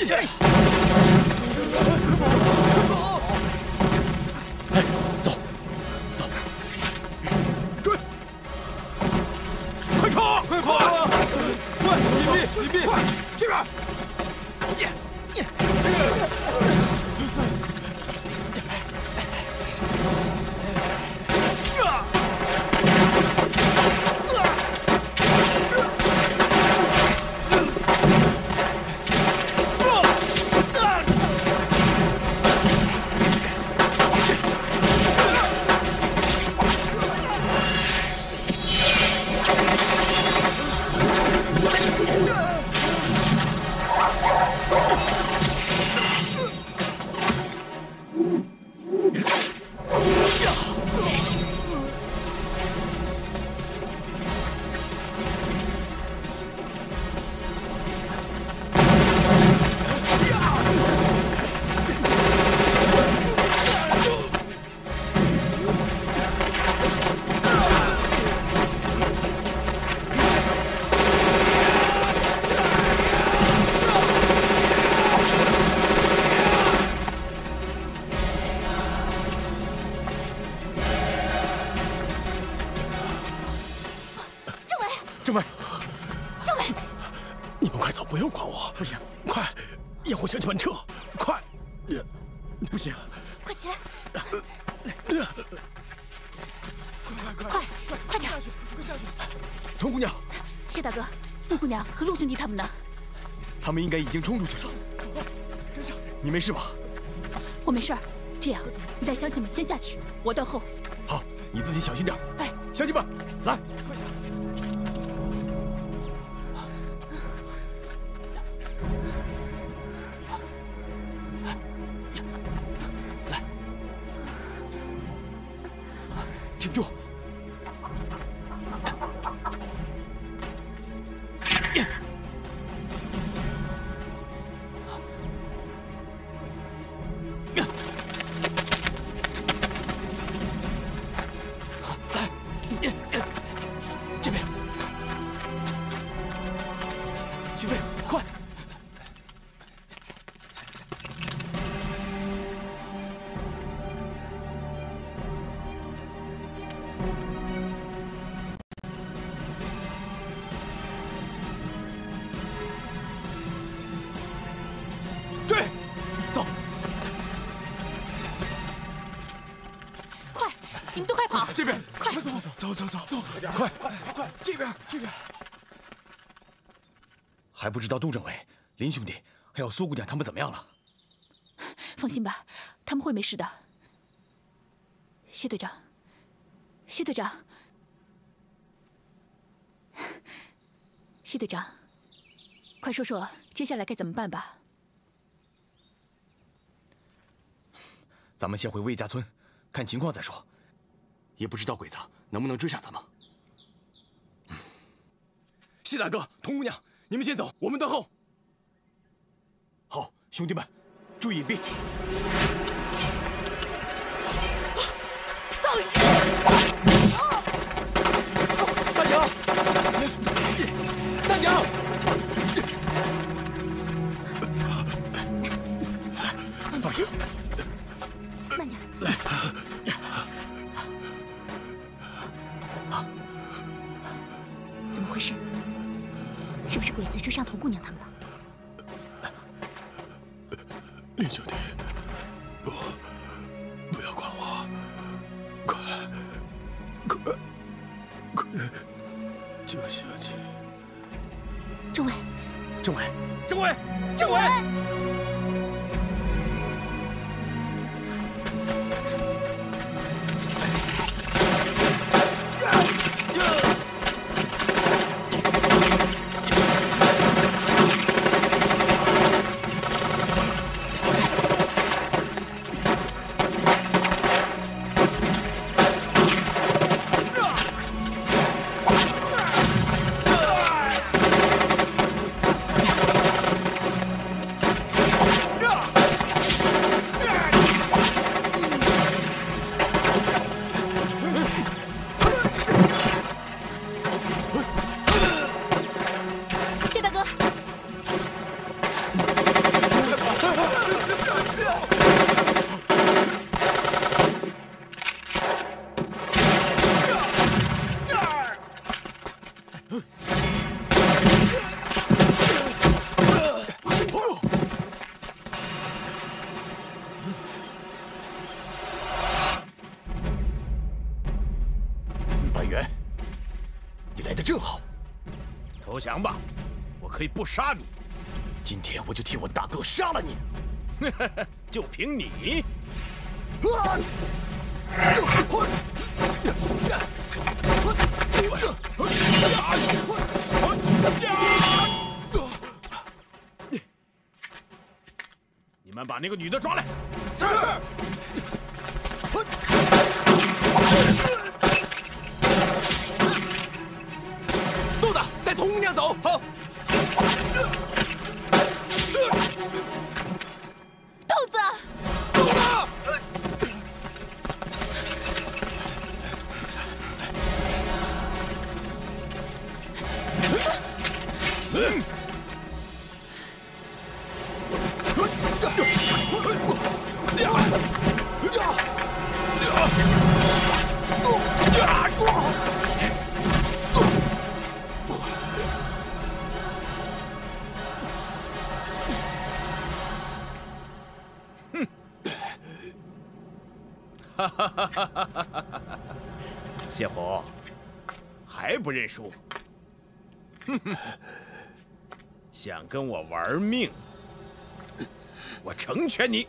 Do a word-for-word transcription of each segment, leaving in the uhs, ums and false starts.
哎，走，走，追！快冲！快快！快！隐蔽！隐蔽！快！这边！耶！耶！ 政委， 政委， 你们快走，不用管我。 不行， 快，掩护乡亲们撤，快！ 不行， 快起来！ 快快快快点！ 快下去，快下去！童姑娘， 谢大哥，陆姑娘和陆兄弟他们呢？ 他们应该已经冲出去了。跟上！你没事吧？ 我没事儿。这样，你带乡亲们先下去，我断后。 好，你自己小心点。 哎， 乡亲们，来！ 挺住！来，这边，徐飞，快！ 追，走！ 快，你们都快跑！ 这边， 快走走走走走，快快快，这边这边。还不知道杜政委、林兄弟还有苏姑娘他们怎么样了？ 放心吧，他们会没事的。谢队长，谢队长，谢队长，快说说接下来该怎么办吧。 咱们先回魏家村，看情况再说。也不知道鬼子能不能追上咱们。谢大哥、童姑娘，你们先走，我们断后。好，兄弟们，注意隐蔽。 放心！ 大娘，大娘。 放心， 慢点。 来， 怎么回事？是不是鬼子追上童姑娘他们了？ 林兄弟，不，不要管我，快，快，快，救乡亲！ 政委， 政委，政委，政委！ 快！ 降吧，我可以不杀你。 今天我就替我大哥杀了你！ 就凭你？ 啊！ 你们把那个女的抓来。是。 豆子，带童姑娘走。好。 豆子。 豆子。 嗯。 哼！哈哈哈哈哈哈！谢虎，还不认输？哼哼！ 想跟我玩命，我成全你！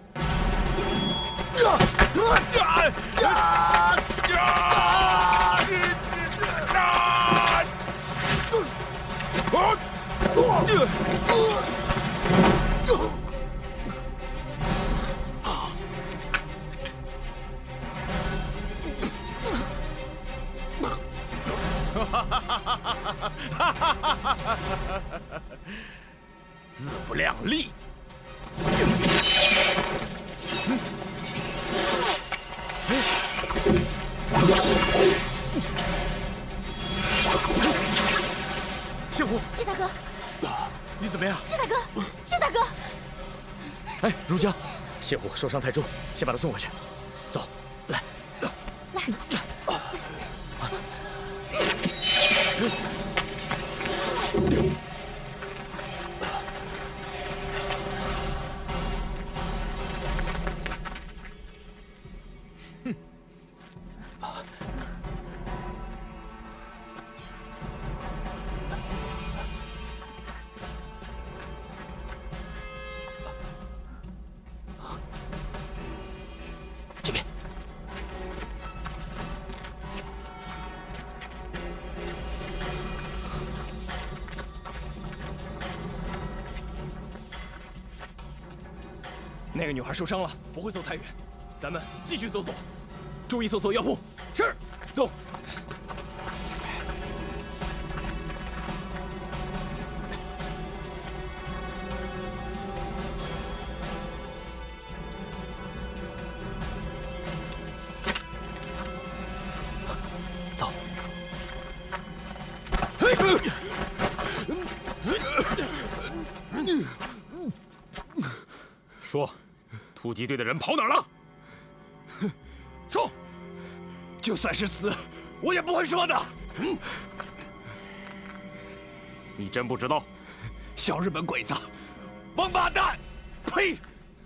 自不量力！ 谢虎， 谢大哥， 你怎么样？ 谢大哥，谢大哥。 哎，如江，谢虎受伤太重，先把他送回去。走，来， 来。 这边，那个女孩受伤了，不会走太远，咱们继续搜索，注意搜索药铺。是，走。 走。说，突击队的人跑哪儿了？说，就算是死，我也不会说的。嗯，你真不知道？小日本鬼子，王八蛋！呸！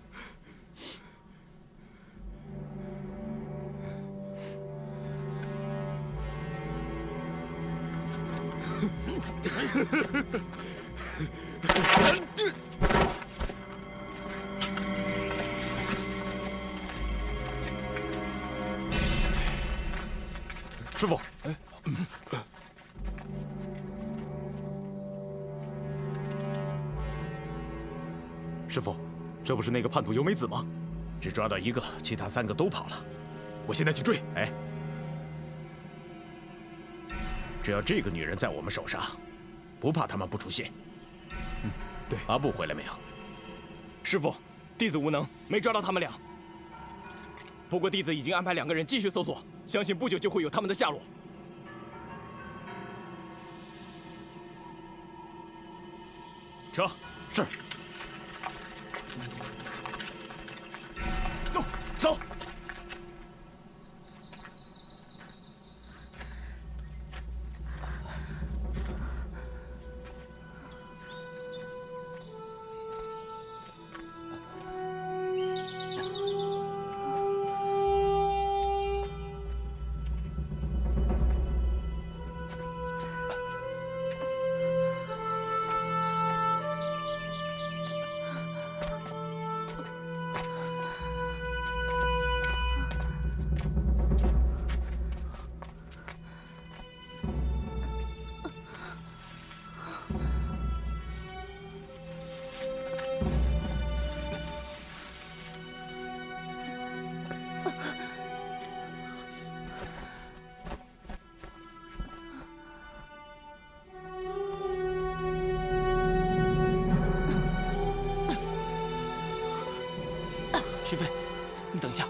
师傅，哎，师傅，这不是那个叛徒由美子吗？ 只抓到一个，其他三个都跑了。 我现在去追。 哎，只要这个女人在我们手上，不怕他们不出现。 嗯，对。 阿布回来没有？ 师傅，弟子无能，没抓到他们俩。不过弟子已经安排两个人继续搜索，相信不久就会有他们的下落。车，是。走，走。 雪飞，你等一下。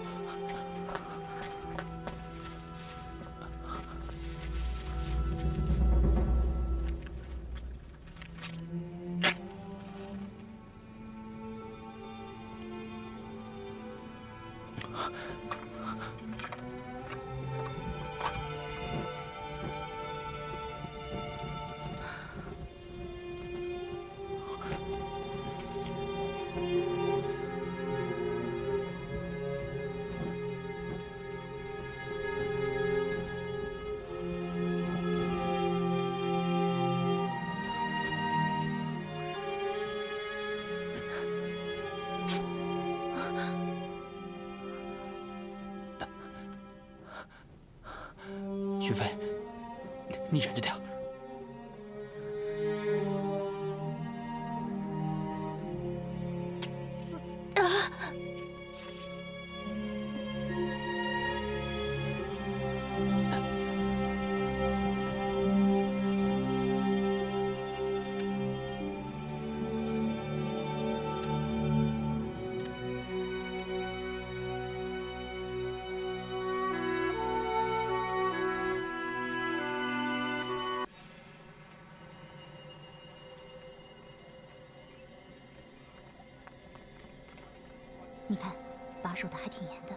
雪飞，你忍着点儿。 你看，把守的还挺严的。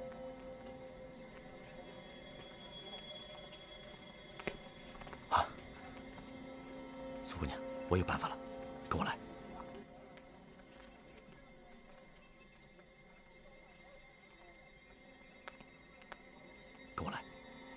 啊，苏姑娘，我有办法了，跟我来。跟我来。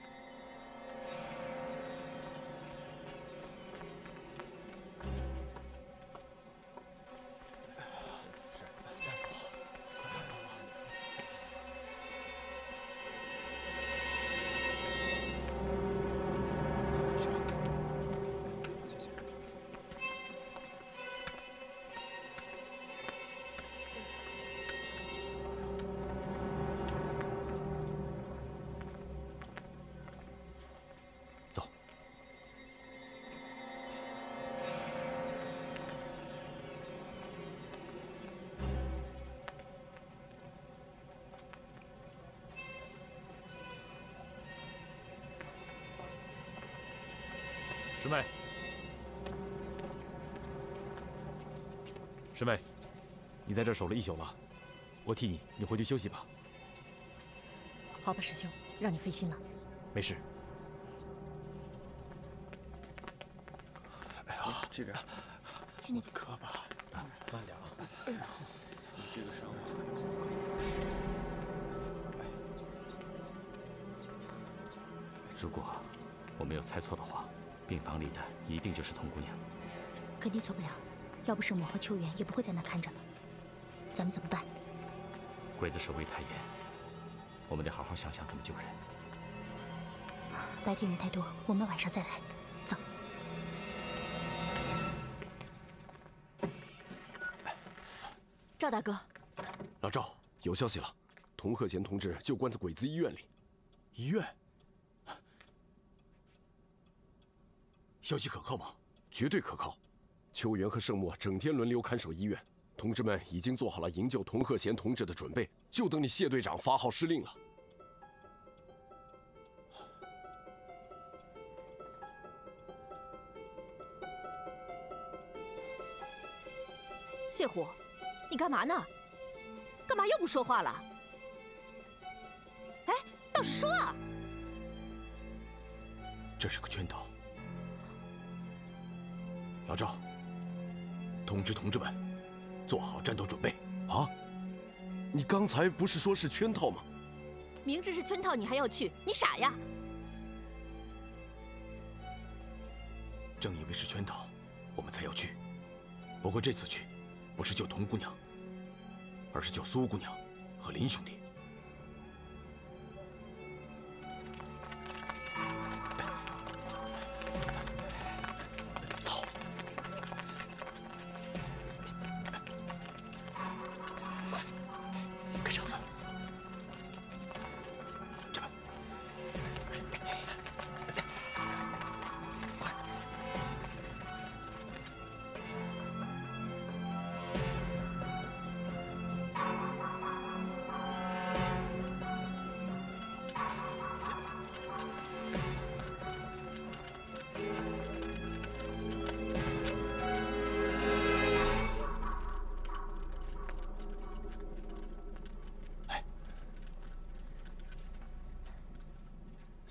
走。 师妹，师妹，你在这儿守了一宿了，我替你，你回去休息吧。 好吧，师兄，让你费心了。 没事。 哎呀，这个， 去那个磕吧， 慢点啊。 哎呀，你这个伤啊。 如果我没有猜错的话，病房里的一定就是童姑娘。 肯定错不了，要不圣母和秋元也不会在那看着了。咱们怎么办？ 鬼子守卫太严，我们得好好想想怎么救人。 白天人太多，我们晚上再来。走。 赵大哥， 老赵，有消息了，童鹤贤同志就关在鬼子医院里。医院？消息可靠吗？绝对可靠。秋元和圣墨整天轮流看守医院，同志们已经做好了营救童鹤贤同志的准备，就等你谢队长发号施令了。 谢虎，你干嘛呢？干嘛又不说话了？哎，倒是说啊！ 这是个圈套。老赵，通知同志们，做好战斗准备啊！你刚才不是说是圈套吗？ 明知是圈套，你还要去？你傻呀！ 正因为是圈套，我们才要去。不过这次去，不是救童姑娘，而是救苏姑娘和林兄弟。走。快，跟上。这边。快。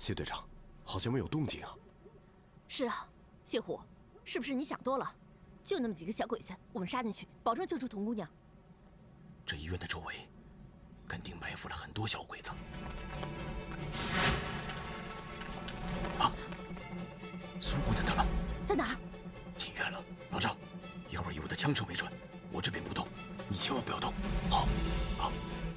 谢队长，好像没有动静啊。 是啊，谢虎，是不是你想多了？就那么几个小鬼子，我们杀进去，保证救出童姑娘。 这医院的周围，肯定埋伏了很多小鬼子。啊！苏姑娘他们在哪儿？ 进院了。老赵，一会儿以我的枪声为准，我这边不动，你千万不要动。好，好。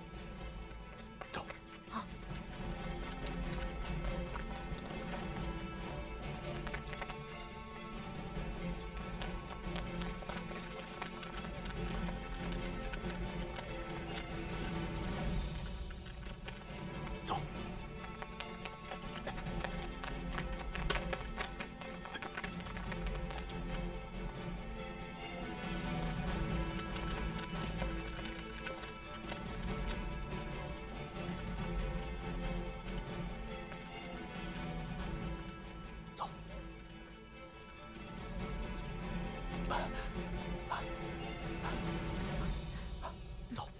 走。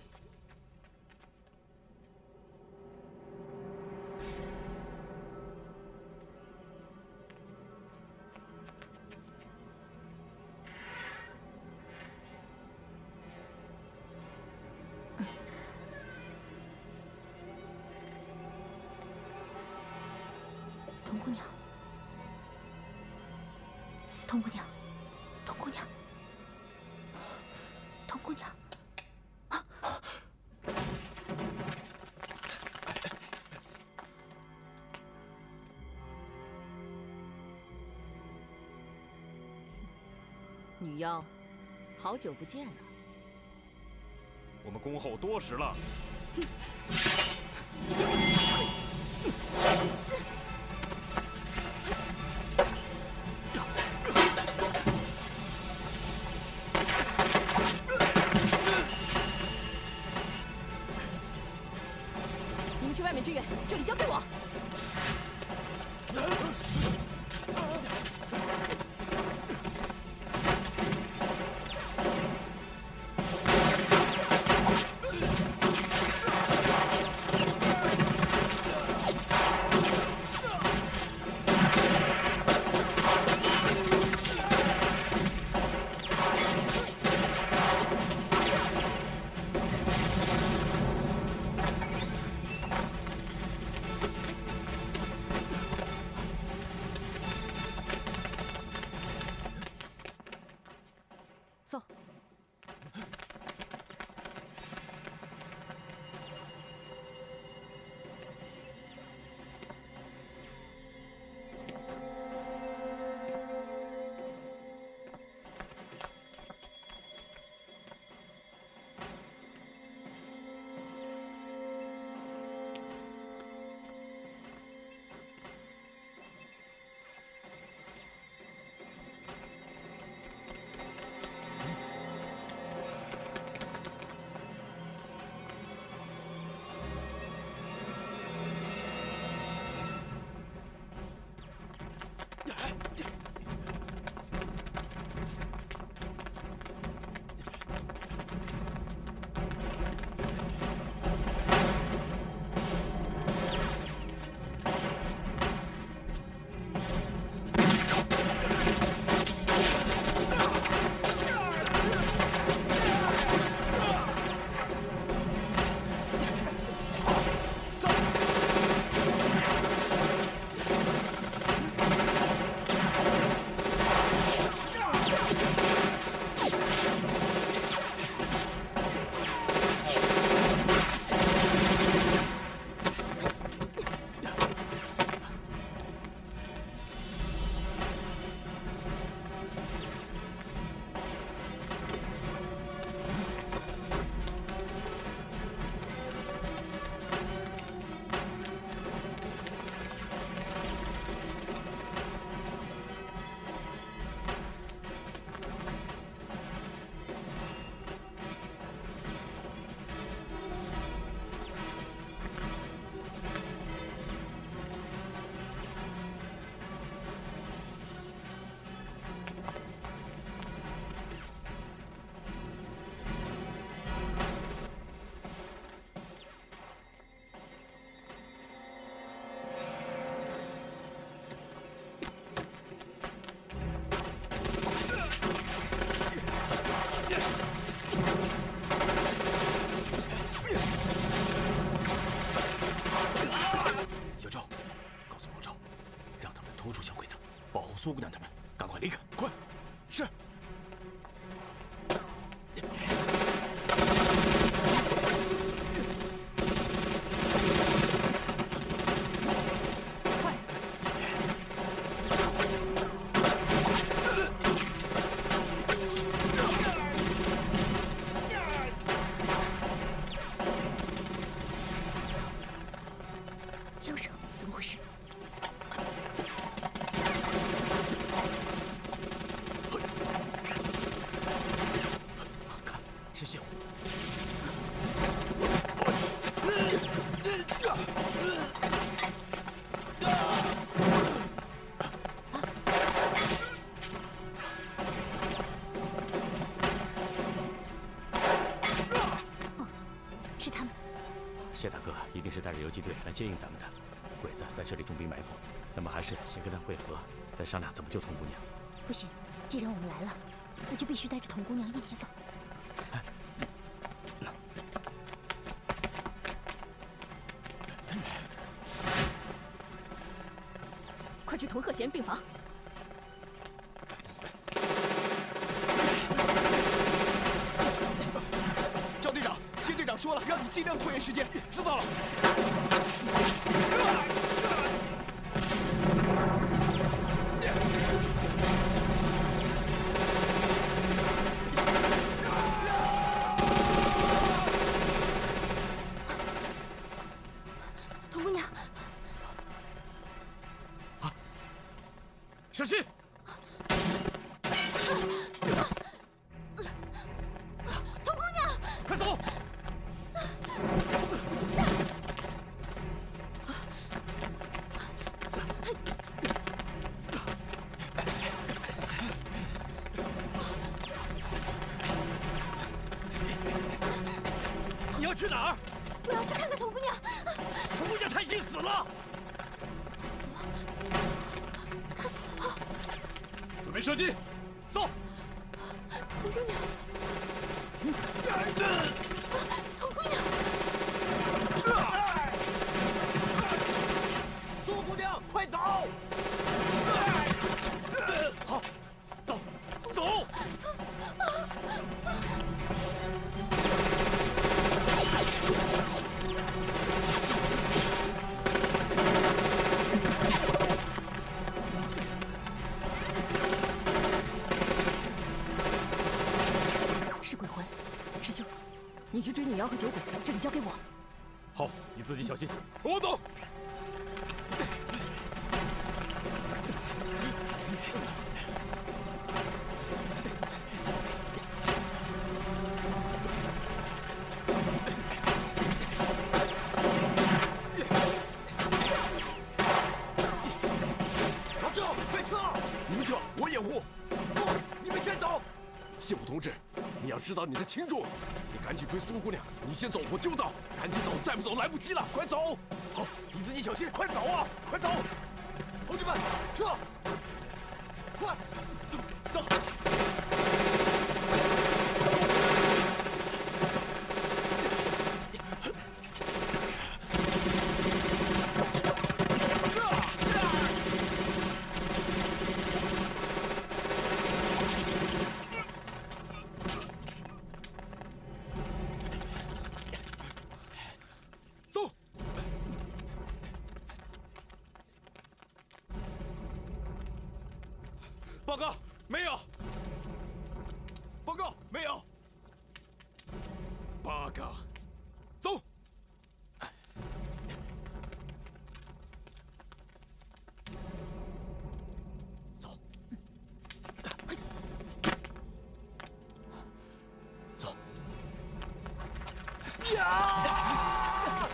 童姑娘，童姑娘，童姑娘。 童姑娘，啊！ 女妖，好久不见了。 我们恭候多时了。 去外面支援，这里交给我。 苏姑娘他们赶快离开，快！是。 缰绳怎么回事？ 看，是谢虎。 哦，是他们。 谢大哥一定是带着游击队来接应咱们的。鬼子在这里重兵埋伏，咱们还是先跟他会合，再商量怎么救童姑娘。 不行，既然我们来了，那就必须带着童姑娘一起走。 快去同鹤贤病房。 赵队长，谢队长说了，让你尽量拖延时间。知道了。 童姑娘， 小心！ 童姑娘， 快走！你要去哪儿？ 我要去看看童姑娘。 童姑娘她已经死了。 她死了。 准备射击，走！ 童姑娘，童姑娘， 苏姑娘，快走！ 好，走，走！ 是鬼魂，师兄，你去追女妖和酒鬼，这里交给我。 好，你自己小心，跟我走。 老郑，快撤！ 你们撤，我掩护。 不，你们先走。 谢虎同志，你要知道你的轻重，你赶紧追苏姑娘，你先走，我就到。赶紧走，再不走来不及了，快走！ 好，你自己小心，快走啊！快走！同志们，撤！快，走走！ 走！ 报告，没有。报告，没有。 八嘎，走！ 走， 走！ 呀！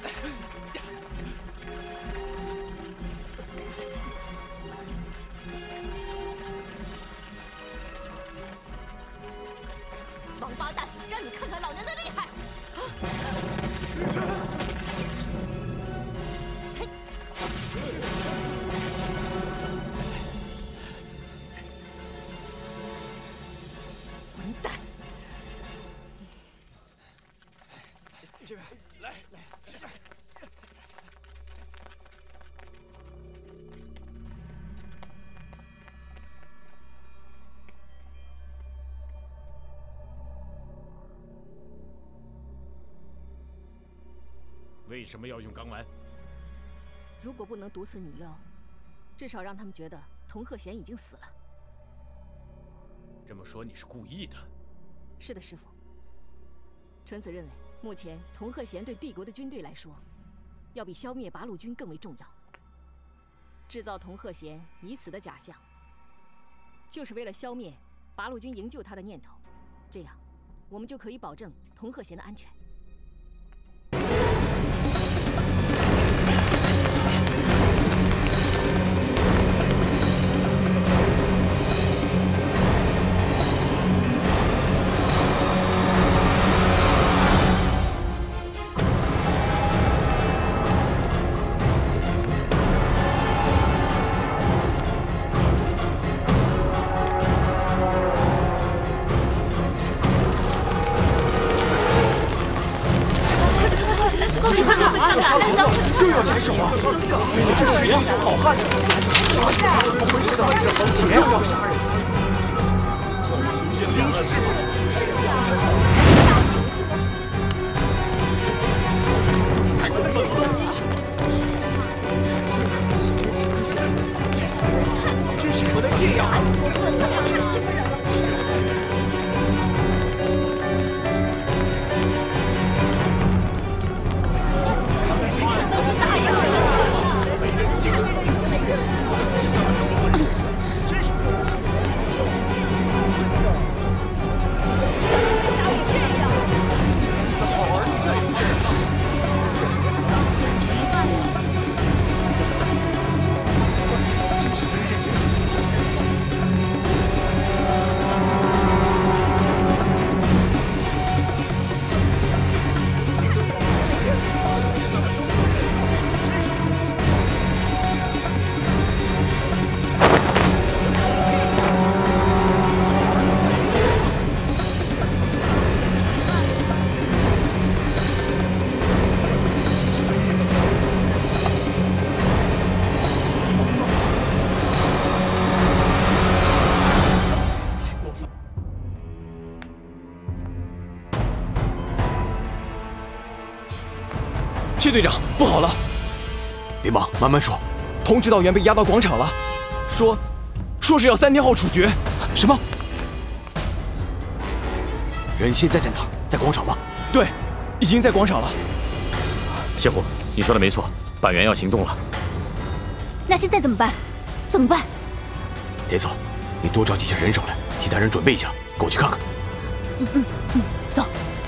王八蛋，让你看看老娘的厉害！嘿，混蛋！ 这边，来来，这边。 为什么要用钢丸？ 如果不能毒死女幼，至少让他们觉得童鹤贤已经死了。 这么说你是故意的？ 是的，师傅。纯子认为，目前童鹤贤对帝国的军队来说，要比消灭八路军更为重要。制造童鹤贤已死的假象，就是为了消灭八路军营救他的念头。这样，我们就可以保证童鹤贤的安全。 又要斩首啊！你们这是英雄好汉，怎么回事？怎么这好几又要杀人？太过分了！真是不能这样！ 谢队长，不好了！ 别忙，慢慢说。 童指导员被押到广场了，说，说是要三天后处决。 什么？人现在在哪儿？在广场吗？ 对，已经在广场了。 谢虎，你说的没错，板垣要行动了。 那现在怎么办？怎么办？ 田总，你多找几下人手来，替大人准备一下，跟我去看看。 嗯嗯嗯，走。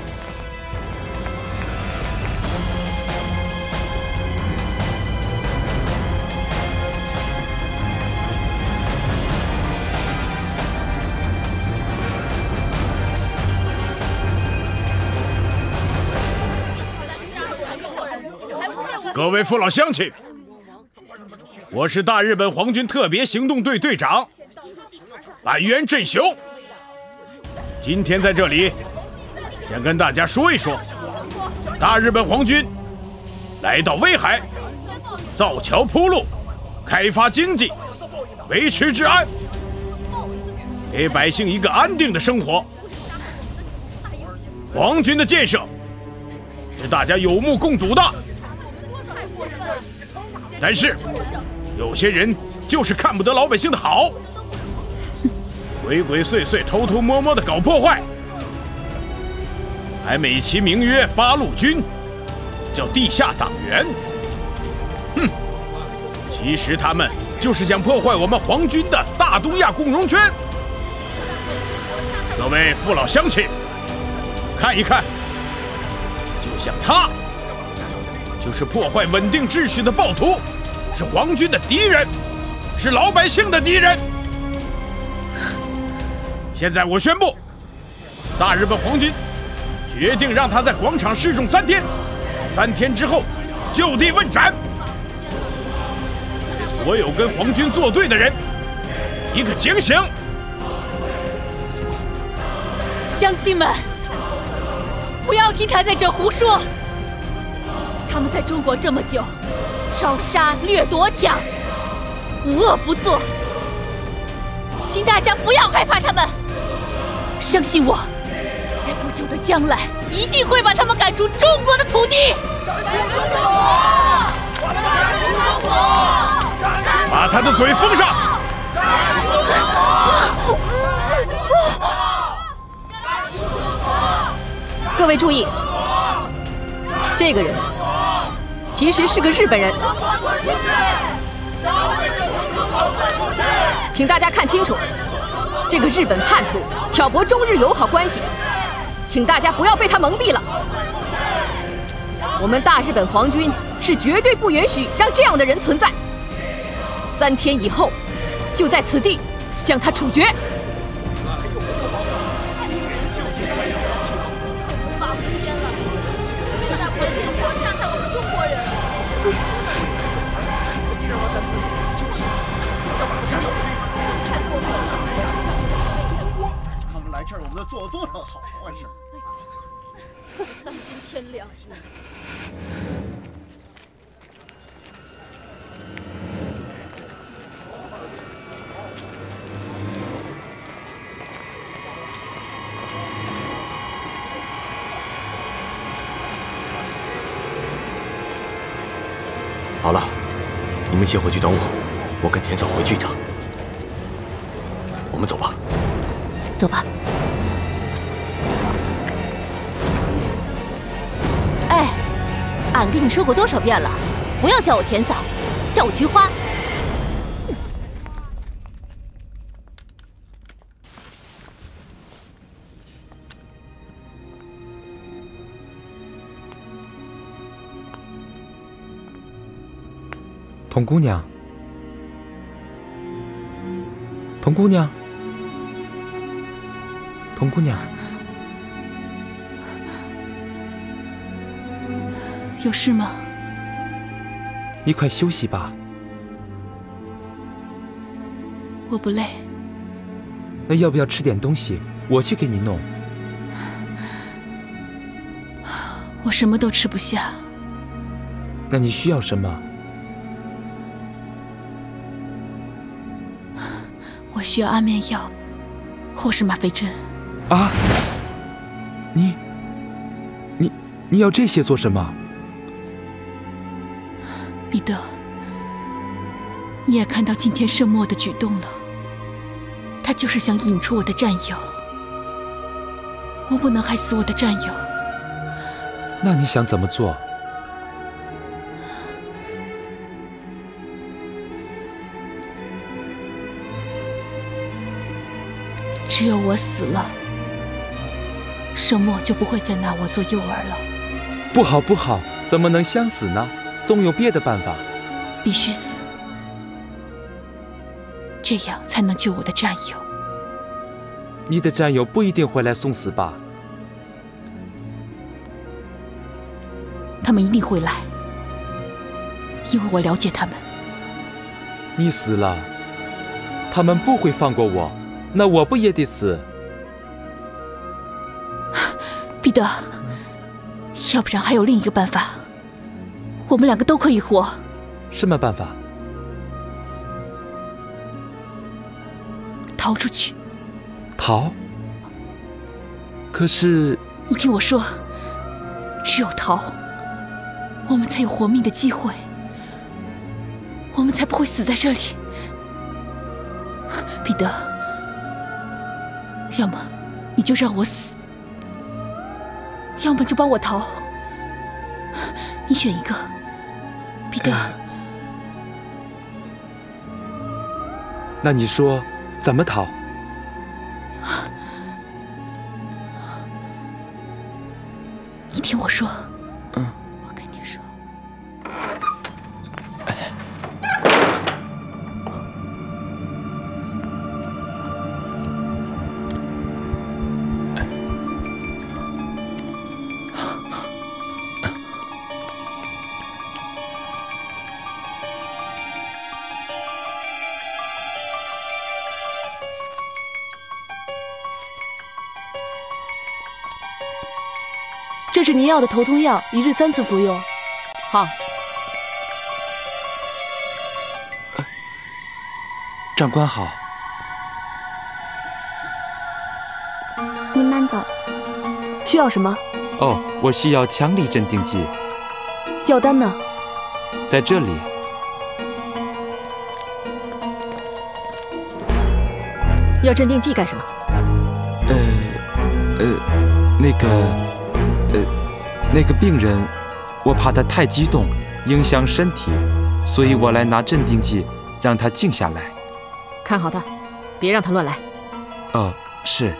各位父老乡亲，我是大日本皇军特别行动队队长板垣振雄。今天在这里，想跟大家说一说，大日本皇军来到威海，造桥铺路，开发经济，维持治安，给百姓一个安定的生活。皇军的建设是大家有目共睹的。 但是，有些人就是看不得老百姓的好，鬼鬼祟祟、偷偷摸摸的搞破坏，还美其名曰八路军，叫地下党员。哼，其实他们就是想破坏我们皇军的大东亚共荣圈。各位父老乡亲，看一看，就像他。 就是破坏稳定秩序的暴徒，是皇军的敌人，是老百姓的敌人。现在我宣布，大日本皇军决定让他在广场示众三天，三天之后就地问斩。给所有跟皇军作对的人一个警醒。 乡亲们，不要听他在这胡说。 他们在中国这么久，烧杀掠夺抢，无恶不作，请大家不要害怕他们，相信我，在不久的将来，一定会把他们赶出中国的土地。 把他的嘴封上！ 各位注意，这个人其实是个日本人，请大家看清楚，这个日本叛徒挑拨中日友好关系，请大家不要被他蒙蔽了。我们大日本皇军是绝对不允许让这样的人存在。三天以后，就在此地将他处决。 他们来这儿，我们要做了多少好坏事？ 丧尽天良。 好了，你们先回去等我，我跟田嫂回去一趟。我们走吧。 走吧。 哎，俺跟你说过多少遍了，不要叫我田嫂，叫我菊花。 童姑娘，童姑娘，童姑娘， 有事吗？ 你快休息吧。 我不累。 那要不要吃点东西？我去给你弄。 我什么都吃不下。 那你需要什么？ 我需要安眠药，或是吗啡针。 啊！你，你，你要这些做什么？ 彼得，你也看到今天圣墨的举动了，他就是想引出我的战友。我不能害死我的战友。 那你想怎么做？ 只有我死了，圣墨就不会再拿我做诱饵了。 不好，不好，怎么能相死呢？总有别的办法。 必须死，这样才能救我的战友。 你的战友不一定会来送死吧？ 他们一定会来，因为我了解他们。 你死了，他们不会放过我。那我不也得死？ 彼得，要不然还有另一个办法，我们两个都可以活。 什么办法？ 逃出去。 逃？可是…… 你听我说，只有逃，我们才有活命的机会，我们才不会死在这里。彼得。要么你就让我死，要么就帮我逃。你选一个，彼得。 那你说怎么逃？ 你听我说。 嗯。 我跟你说。 这是您要的头痛药，一日三次服用。 好。 长官好。 您慢走。需要什么？ 哦，我需要强力镇定剂。 药单呢？ 在这里。 要镇定剂干什么？ 呃，呃，那个，呃，那个病人，我怕他太激动，影响身体，所以我来拿镇定剂，让他静下来。 看好他，别让他乱来。 哦，是。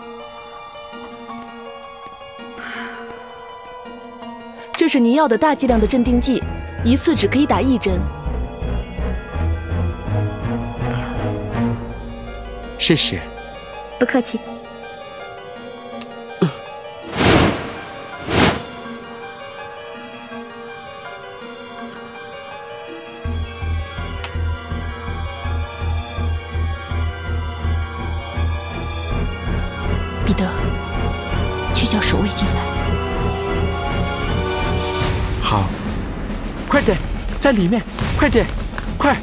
这是您要的大剂量的镇定剂，一次只可以打一针。 谢谢。 不客气。 彼得，去叫守卫进来。 好，快点，在里面，快点，快！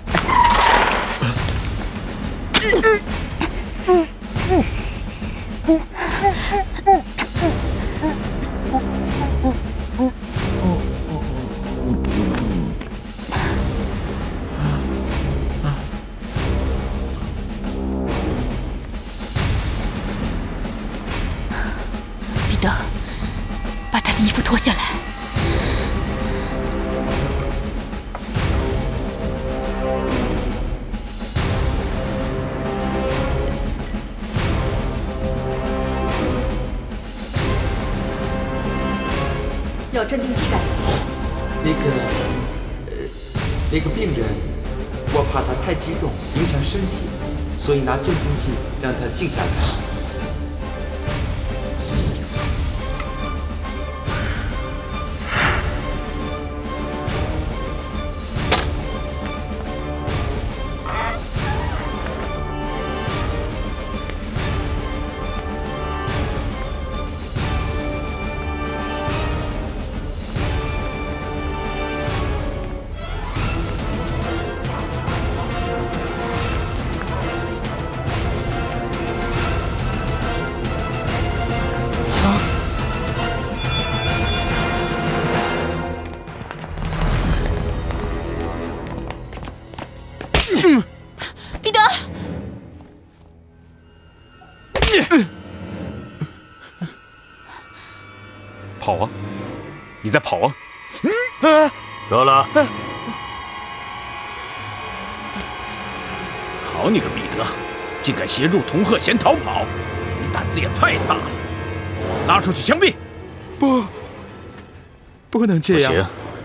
彼得，把他的衣服脱下来。 要镇定剂干什么？ 那个，呃，那个病人，我怕他太激动，影响身体，所以拿镇定剂让他静下来。 彼得， 跑啊！你在跑啊！ 够了！好你个彼得，竟敢协助童鹤贤逃跑，你胆子也太大了！拉出去枪毙！ 不，不能这样。 不行，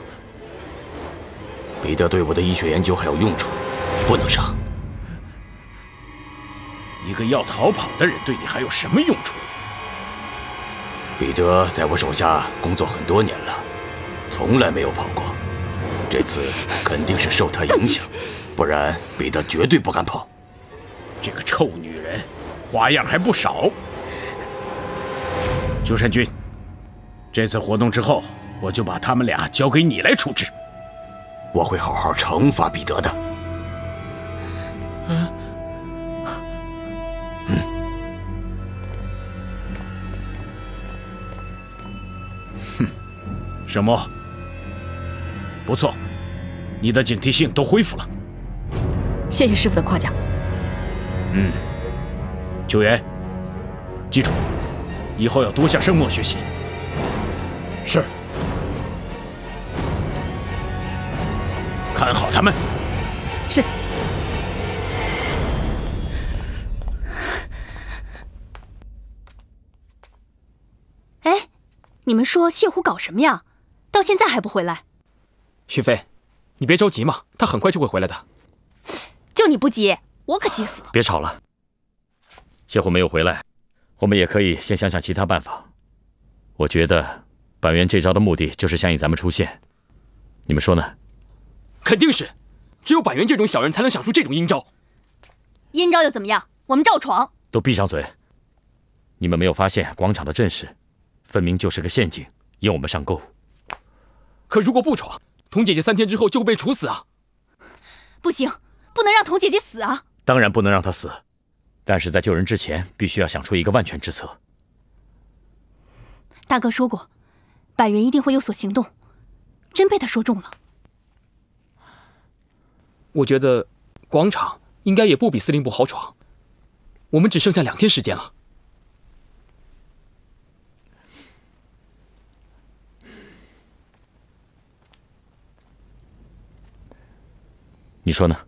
彼得对我的医学研究还有用处，不能杀。 一个要逃跑的人对你还有什么用处？ 彼得在我手下工作很多年了，从来没有跑过。这次肯定是受他影响，不然彼得绝对不敢跑。 这个臭女人，花样还不少。鸠山君，这次活动之后，我就把他们俩交给你来处置。 我会好好惩罚彼得的。 嗯。 嗯。 哼，什么？不错，你的警惕性都恢复了。 谢谢师傅的夸奖。 嗯，秋元，记住，以后要多向生墨学习。 是。 看好他们。 是。 哎，你们说谢虎搞什么呀？到现在还不回来？ 勋妃，你别着急嘛，他很快就会回来的。 就你不急，我可急死了。 别吵了，谢虎没有回来，我们也可以先想想其他办法。我觉得板垣这招的目的就是想引咱们出现，你们说呢？ 肯定是，只有板垣这种小人才能想出这种阴招。 阴招又怎么样？我们照闯。 都闭上嘴！你们没有发现广场的阵势，分明就是个陷阱，引我们上钩。 可如果不闯，童姐姐三天之后就会被处死啊！ 不行，不能让童姐姐死啊！ 当然不能让她死，但是在救人之前，必须要想出一个万全之策。 大哥说过，板垣一定会有所行动， 真被他说中了。 我觉得广场应该也不比司令部好闯。我们只剩下两天时间了。 你说呢？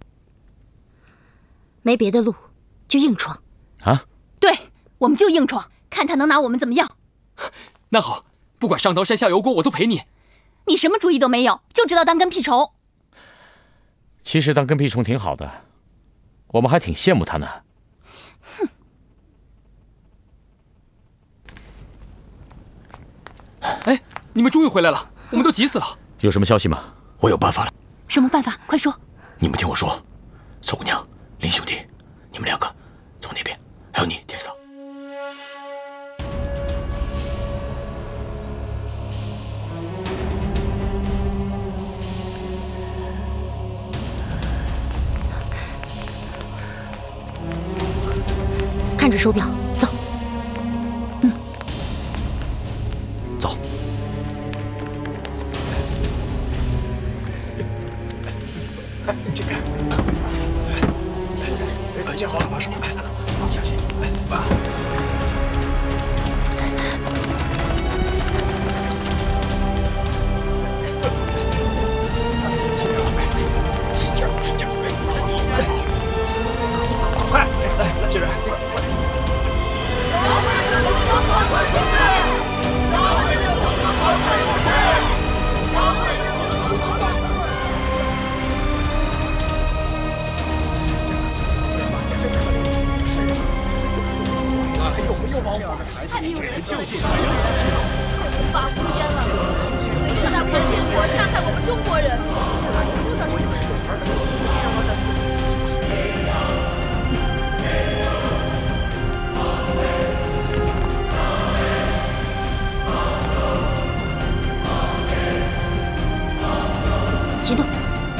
没别的路，就硬闯。 啊？ 对，我们就硬闯，看他能拿我们怎么样。 那好，不管上刀山下油锅，我都陪你。 你什么主意都没有，就知道当跟屁虫。 其实当跟屁虫挺好的，我们还挺羡慕他呢。 哼！ 哎，你们终于回来了，我们都急死了。 有什么消息吗？ 我有办法了。 什么办法？快说！ 你们听我说，宋姑娘、林兄弟，你们两个从那边，还有你，天嫂。 看着手表，走。 嗯， 走。 这边，接好了，把手，小心，爸。使劲，使劲，快，来这边。 太没有人性了！八十天了，随着大国建国杀害我们中国人。 行动！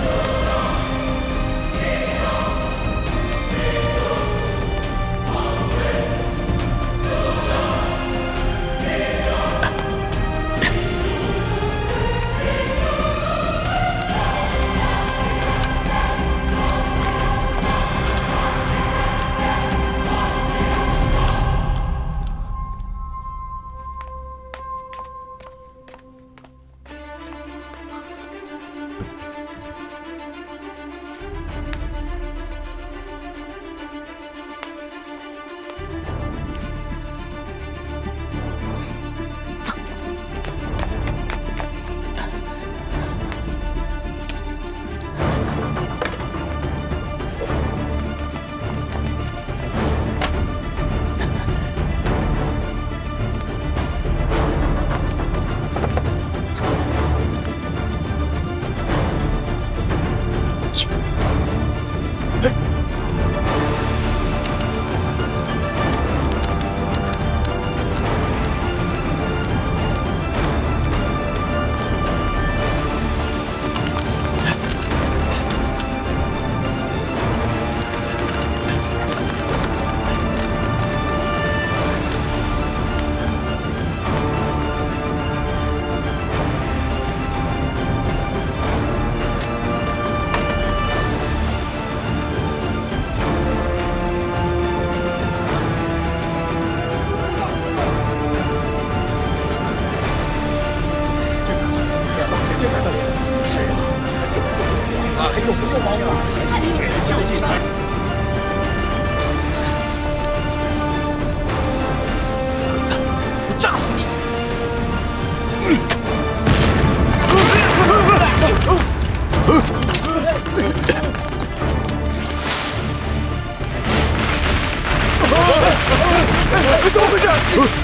怎么回事？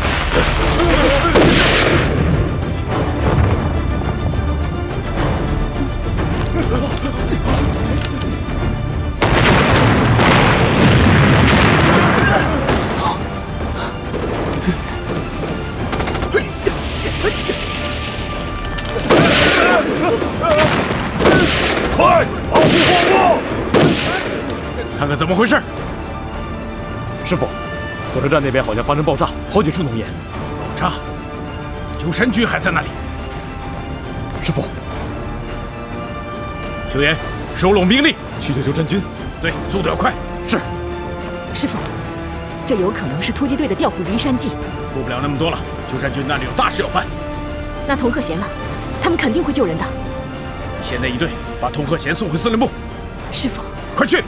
快，保护货物！看看怎么回事。 师傅，火车站那边好像发生爆炸，好几处浓烟。 爆炸？救山军还在那里。 师傅。 秋元，收拢兵力， 去救救真君。 对，速度要快。 是。 师傅，这有可能是突击队的调虎离山计。 顾不了那么多了，秋山君那里有大事要办。 那童鹤贤呢？他们肯定会救人的。 现在一队把童鹤贤送回司令部。 师傅， 快去！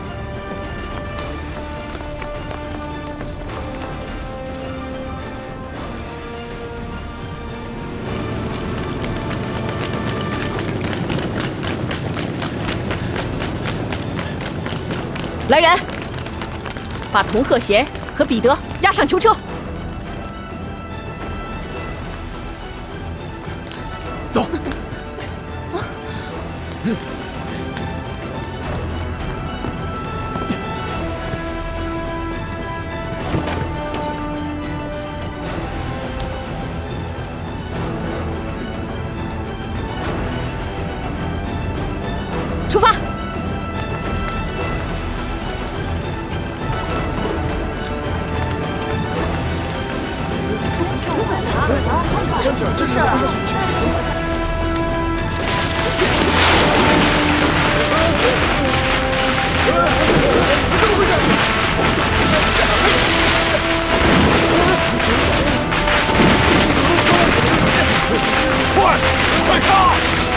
来人，把童鹤贤和彼得押上囚车。 走。嗯。 出发。 这是啊。 快，快杀！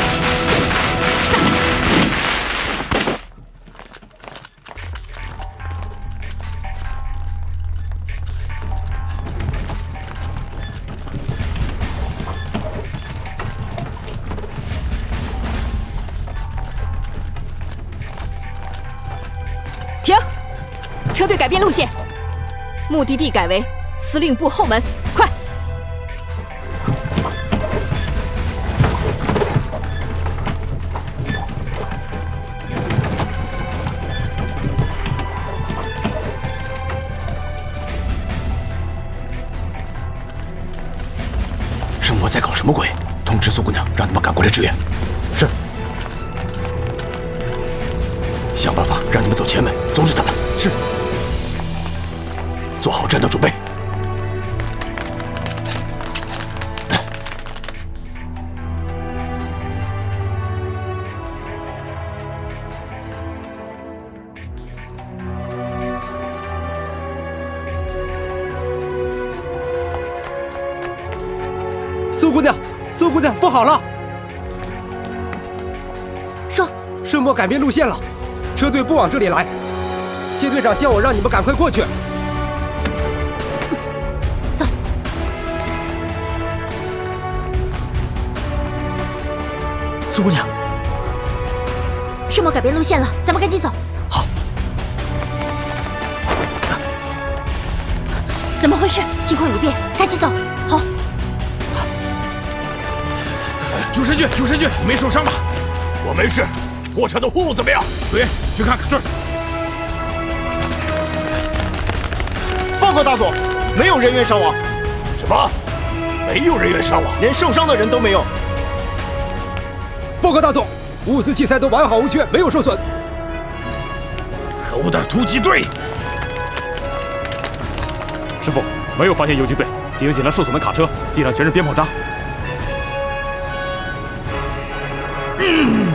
停！车队改变路线，目的地改为司令部后门，快！ 圣魔在搞什么鬼？通知苏姑娘，让他们赶过来支援。是。想办法让你们走前门，阻止他们。是。做好战斗准备。 苏姑娘，苏姑娘，不好了！ 说， 圣魔改变路线了，车队不往这里来。谢队长叫我让你们赶快过去。 走。 苏姑娘， 圣魔改变路线了，咱们赶紧走。 好。 怎么回事？情况有变，赶紧走。好。 救生军，救生军，你没受伤吧？ 我没事。货车的货物怎么样？ 队员，去看看。是。 报告大总，没有人员伤亡。 什么？没有人员伤亡， 连受伤的人都没有。 报告大总，物资器材都完好无缺，没有受损。 可恶的突击队！ 师傅，没有发现游击队，仅有几辆受损的卡车，地上全是鞭炮渣。 嗯。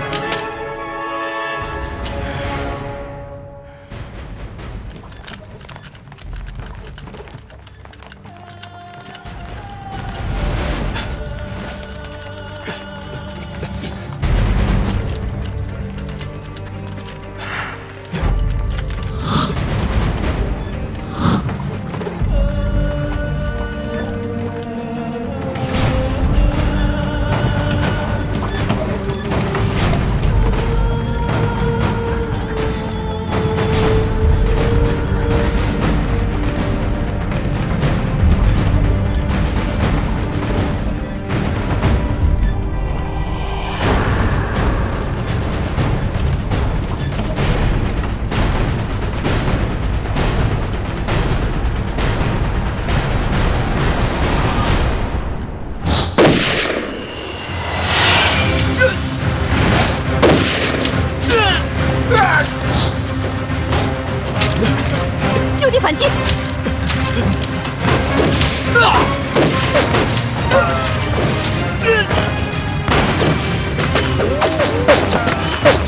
就地反击！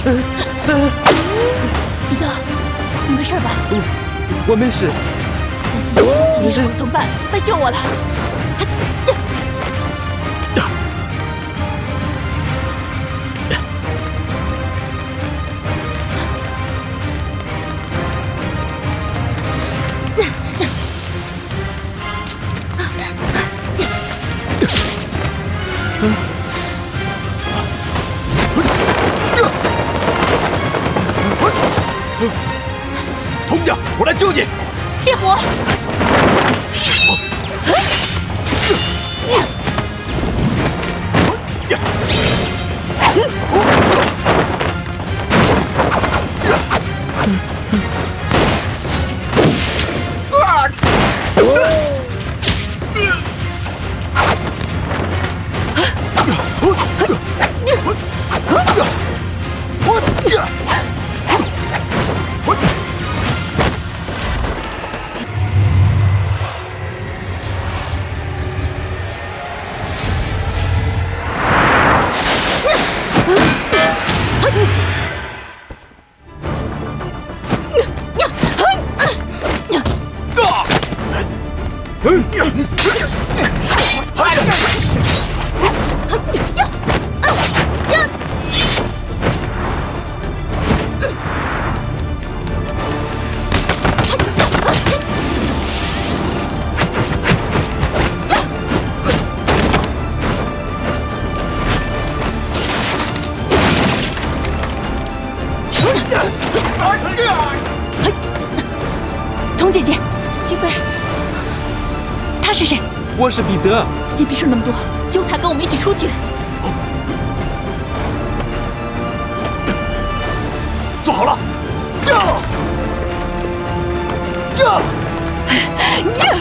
彼得，你没事吧？ 我没事。 担心一定是我的同伴来救我了。 童家，我来救你！ 谢火！ 童姐姐， 徐飞， 他是谁？ 我是彼得。 先别说那么多，救他，跟我们一起出去。 做好了，这，这， 呀，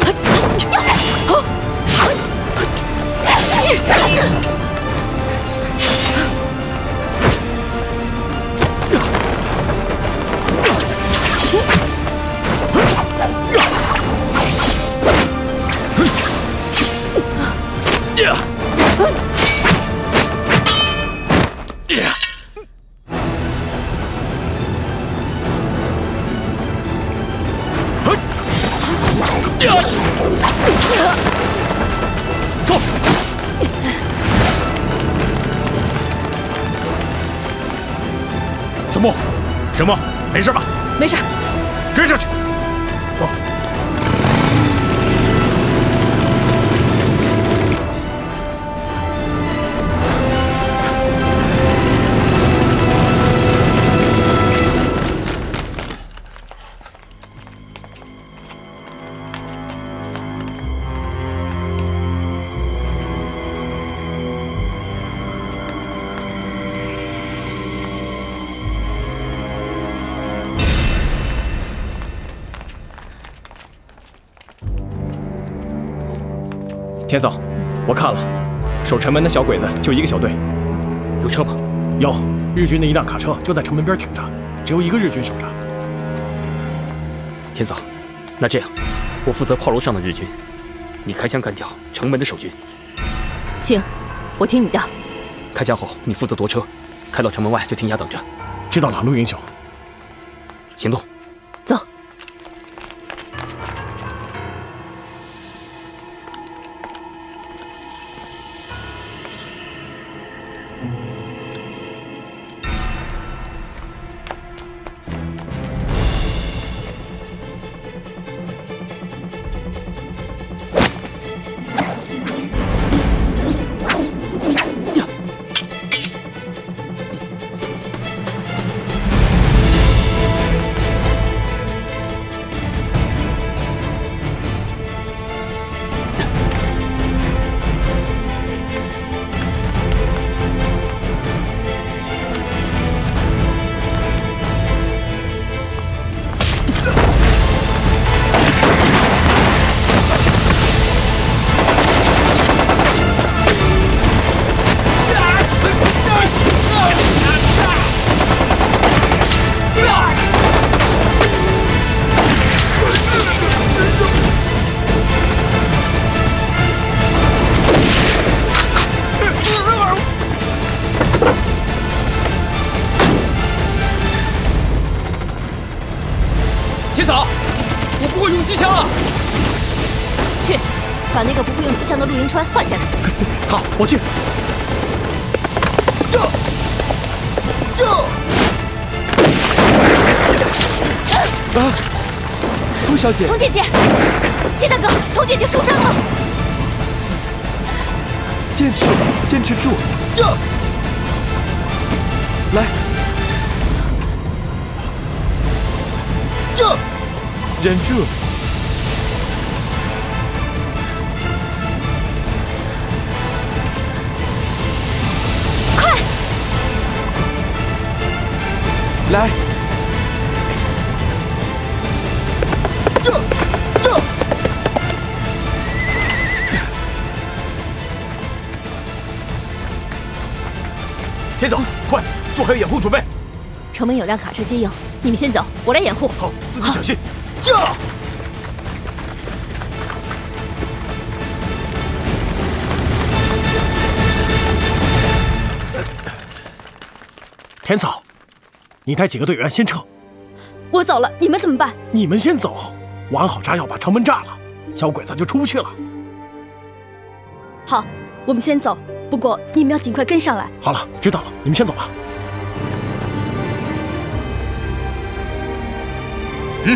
走！小莫，什么？没事吧？ 没事。 追上去！走。 天嫂，我看了，守城门的小鬼子就一个小队。 有车吗？ 有，日军的一辆卡车就在城门边停着，只有一个日军守着。 天嫂，那这样，我负责炮楼上的日军，你开枪干掉城门的守军。 行，我听你的。 开枪后，你负责夺车，开到城门外就停下等着。 知道了，陆英雄。 行动。 走。 把那个不会用机枪的陆迎川换下来。 好，我去。这，这。 啊，童小姐， 童姐姐，谢大哥，童姐姐受伤了。 坚持，坚持住。 这， 来。 这， 忍住。 来， 这这， 田总，快做好掩护准备。 城门有辆卡车接应，你们先走，我来掩护。 好，自己小心。这。田嫂。 你带几个队员先撤， 我走了，你们怎么办？ 你们先走，我安好炸药把城门炸了，小鬼子就出不去了。 好，我们先走，不过你们要尽快跟上来。 好了，知道了，你们先走吧。 嗯。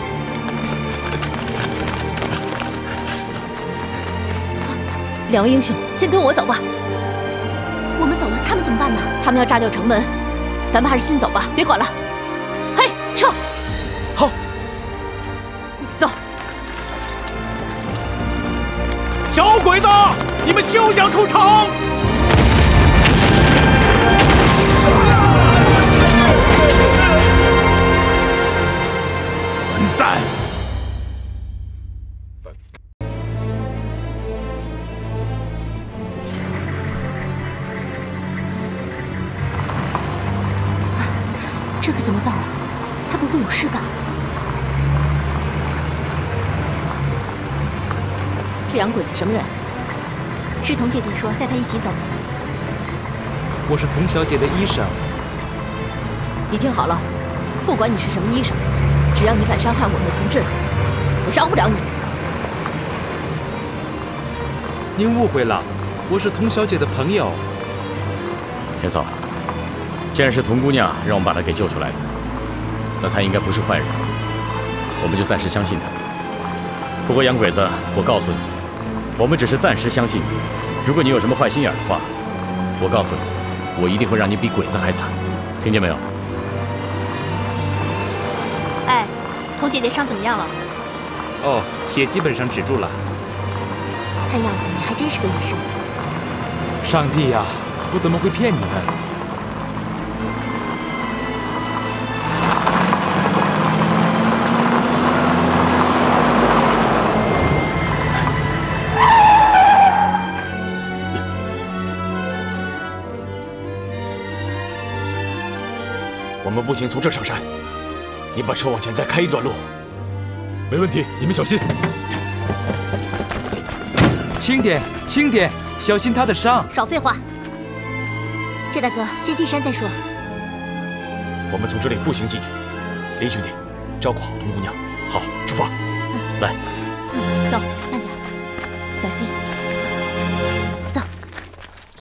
两位英雄，先跟我走吧。 我们走了，他们怎么办呢？ 他们要炸掉城门。 咱们还是先走吧，别管了。嘿，撤！ 好， 走。 小鬼子，你们休想出城！ 混蛋！ 这可怎么办啊？他不会有事吧？ 这洋鬼子什么人？ 是童姐姐说带他一起走的。 我是童小姐的医生。 你听好了，不管你是什么医生，只要你敢伤害我们的同志，我饶不了你。 您误会了，我是童小姐的朋友。 田嫂。 既然是童姑娘让我们把她给救出来的，那她应该不是坏人，我们就暂时相信她。不过洋鬼子，我告诉你，我们只是暂时相信你。如果你有什么坏心眼的话，我告诉你，我一定会让你比鬼子还惨，听见没有？ 哎，童姐姐伤怎么样了？ 哦，血基本上止住了。 看样子你还真是个医生。 上帝呀，我怎么会骗你们？ 我们步行从这上山，你把车往前再开一段路。 没问题，你们小心。 轻点，轻点，小心他的伤。 少废话。谢大哥，先进山再说。 我们从这里步行进去。林兄弟，照顾好童姑娘。好，出发。 来。 走， 慢点， 小心。